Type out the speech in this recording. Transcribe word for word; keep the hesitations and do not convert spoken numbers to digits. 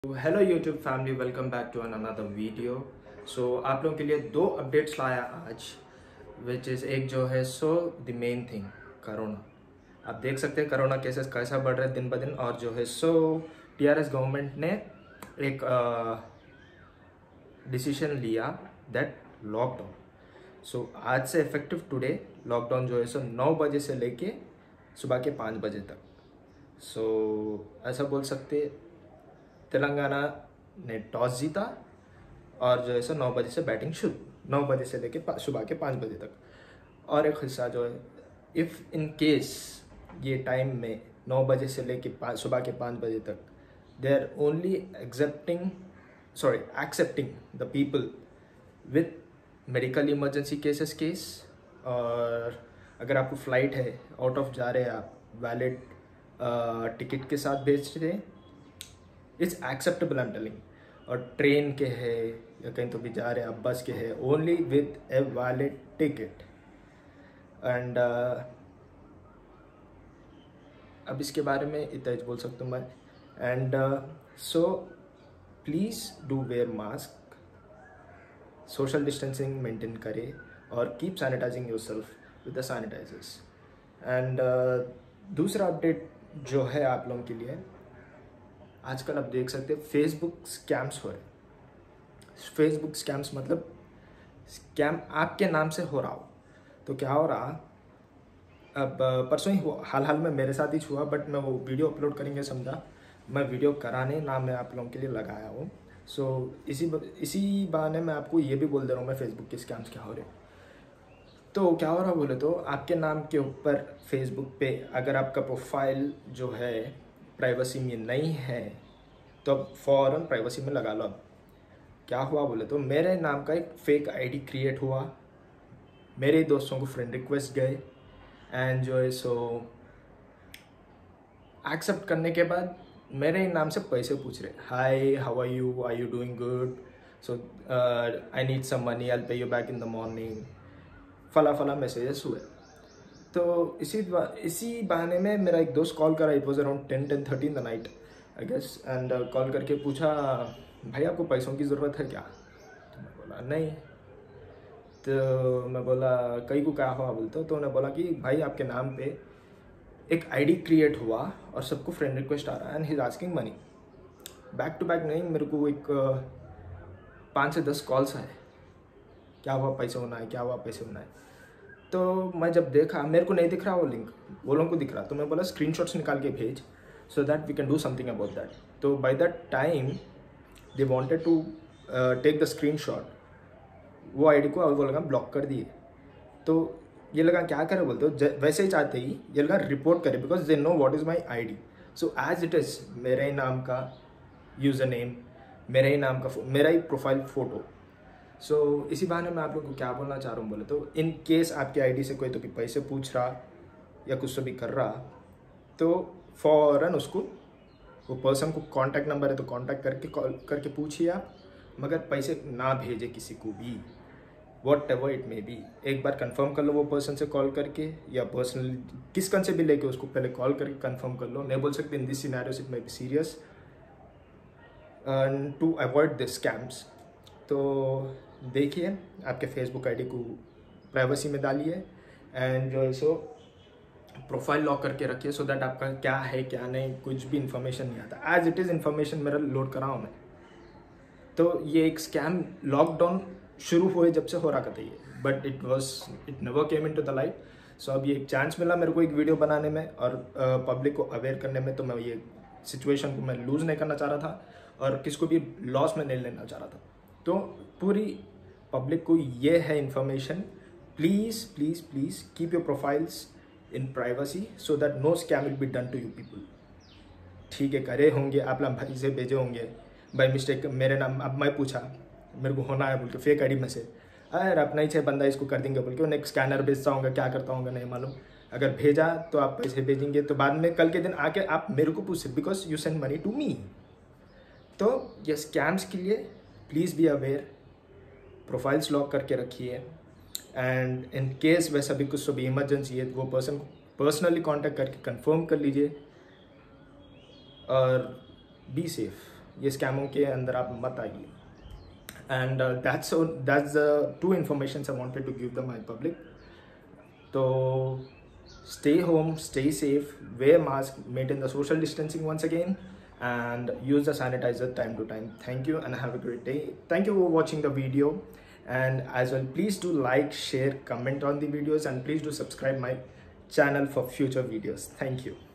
Hello YouTube family, welcome back to an another video. So आप लोगों के लिए दो अपडेट्स लाया आज, विच इज़ एक जो है so the main thing corona. आप देख सकते हैं कोरोना केसेस कैसा बढ़ रहे हैं दिन ब दिन, और जो है सो टीआरएस गवर्नमेंट ने एक डिसीजन लिया दैट लॉकडाउन। सो आज से इफेक्टिव टुडे लॉकडाउन जो है सो नौ बजे से लेके सुबह के पाँच बजे तक। सो so, ऐसा बोल सकते तेलंगाना ने टॉस जीता और जो है सो नौ बजे से बैटिंग शुरू, नौ बजे से लेके सुबह के पाँच बजे तक। और एक हिस्सा जो है, इफ़ इन केस ये टाइम में नौ बजे से लेके सुबह के पाँच बजे तक they are only accepting sorry accepting the people with medical emergency cases case. और अगर आपको फ्लाइट है, आउट ऑफ जा रहे हैं आप, वैलिड टिकट के साथ भेज रहे हैं, it's acceptable I am telling. और ट्रेन के है या कहीं तो भी जा रहे हैं आप, बस के है, only with a valid ticket. And अब इसके बारे में इतना ही बोल सकता हूँ मैं। And so please do wear mask, social distancing maintain करें और keep sanitizing your self with the sanitizers. And दूसरा अपडेट जो है आप लोगों के लिए, आजकल आप देख सकते हैं फेसबुक स्कैम्स हो रहे हैं। फेसबुक स्कैम्स मतलब स्कैम आपके नाम से हो रहा हो। तो क्या हो रहा, अब परसों ही हुआ, हाल हाल में मेरे साथ ही हुआ, बट मैं वो वीडियो अपलोड करेंगे समझा, मैं वीडियो कराने ना मैं आप लोगों के लिए लगाया हूँ। सो इसी इसी बहाने मैं आपको ये भी बोल दे रहा हूँ मैं फेसबुक के स्कैम्स क्या हो रहे हैं। तो क्या हो रहा बोले तो, आपके नाम के ऊपर फेसबुक पे अगर आपका प्रोफाइल जो है प्राइवेसी में नहीं है तो अब फ़ौरन प्राइवेसी में लगा लो। अब क्या हुआ बोले तो, मेरे नाम का एक फेक आईडी क्रिएट हुआ, मेरे दोस्तों को फ्रेंड रिक्वेस्ट गए, एंड जो है सो एक्सेप्ट करने के बाद मेरे नाम से पैसे पूछ रहे, hi how are you, are you doing good, so I need some money, I will pay you back in the morning, फला फला मैसेजेस हुए। तो इसी इसी बहाने में मेरा एक दोस्त कॉल करा, it was around ten ten thirty in the night I guess, and call करके पूछा, भाई आपको पैसों की ज़रूरत है क्या? तो मैं बोला नहीं। तो मैं बोला कई को क्या हुआ बोलते, तो उन्होंने बोला कि भाई आपके नाम पे एक आईडी क्रिएट हुआ और सबको फ्रेंड रिक्वेस्ट आ रहा है and he is asking money. Back to back नहीं, मेरे को एक पाँच से दस कॉल्स आए, क्या हुआ पैसे होना है, क्या हुआ पैसे होना है। तो मैं जब देखा, मेरे को नहीं दिख रहा वो लिंक, वो लोगों को दिख रहा, तो मैं बोला स्क्रीनशॉट्स निकाल के भेज, so that we can do something about that. तो by that time they wanted to take the screenshot, वो आईडी को वो लगा ब्लॉक कर दिए। तो ये लगा क्या करे बोलते हो, वैसे ही चाहते ही ये लगा रिपोर्ट करे, because they know what is my I D. So as it is मेरे ही नाम का यूज़र नेम, मेरे ही नाम का, मेरा ही प्रोफाइल फ़ोटो। सो so, इसी बहाने मैं आप लोग को क्या बोलना चाह रहा हूँ बोले तो, इन केस आपके आईडी से कोई तो भी पैसे पूछ रहा या कुछ तो भी कर रहा, तो फ़ौरन उसको, वो पर्सन को कांटेक्ट नंबर है तो कांटेक्ट करके कॉल करके पूछिए आप, मगर पैसे ना भेजे किसी को भी, whatever it may be. एक बार कंफर्म कर लो वो पर्सन से कॉल करके, या पर्सनली किस कन से भी लेके उसको पहले कॉल करके कंफर्म कर लो। नहीं बोल सकते in this scenarios it may be serious, to avoid this scams. तो देखिए आपके फेसबुक आईडी को प्राइवेसी में डालिए, एंड जो है सो प्रोफाइल लॉक करके रखिए, सो दैट आपका क्या है क्या नहीं कुछ भी इन्फॉर्मेशन नहीं आता। एज इट इज़ इन्फॉर्मेशन मेरा लोड करा हूँ मैं। तो ये एक स्कैम लॉकडाउन शुरू हुए जब से हो रहा था ये, but it was it never came in to the light. So अब ये एक चांस मिला मेरे को एक वीडियो बनाने में और पब्लिक uh, को अवेयर करने में, तो मैं ये सिचुएशन को मैं लूज़ नहीं करना चाह रहा था और किसको भी लॉस में नहीं लेना चाह रहा था। तो पूरी पब्लिक को ये है information, please please please keep your profiles in privacy so that no scam will be done to you people. ठीक है, करे होंगे आप लोग, भाई से भेजे होंगे बाई मिस्टेक मेरे नाम, अब मैं पूछा मेरे को होना है बोल के फेक आईडी में से, अरे अपना ही छः बंदा इसको कर देंगे बोल के उन्हें स्कैनर भेजता होंगे, क्या करता होंगे नहीं मालूम। अगर भेजा तो आप पैसे भेजेंगे, तो बाद में कल के दिन आके आप मेरे को पूछ, because you send money to me. तो ये स्कैम्स के लिए please be aware, profiles lock करके रखिए, एंड इन केस वैसा भी कुछ तो भी इमरजेंसी है, वो पर्सन को पर्सनली कांटेक्ट करके कंफर्म कर लीजिए और बी सेफ। ये स्कैमों के अंदर आप मत आइए. And uh, that's so that's the two informations I wanted to give the my public. So stay home, stay safe, wear mask, maintain the social distancing once again, and use the sanitizer time to time. Thank you and have a great day. Thank you for watching the video, and as well please do like, share, comment on the videos, and please do subscribe my channel for future videos. Thank you.